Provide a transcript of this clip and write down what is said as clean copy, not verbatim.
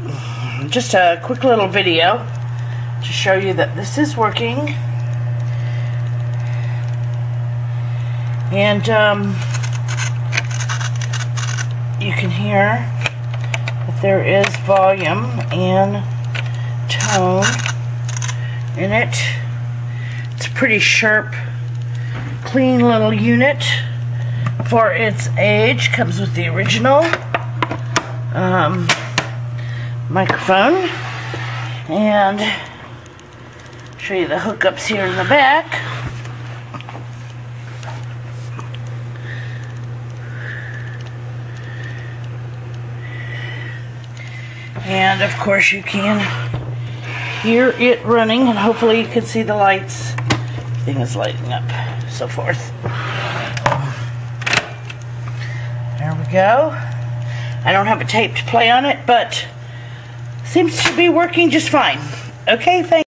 just a quick little video to show you that this is working. And you can hear that there is volume and tone in it. It's a pretty sharp, clean little unit for its age. Comes with the original microphone, and show you the hookups here in the back. And of course you can hear it running, and hopefully you can see the lights. Everything is lighting up, so forth. There we go. I don't have a tape to play on it, but seems to be working just fine. Okay, thanks.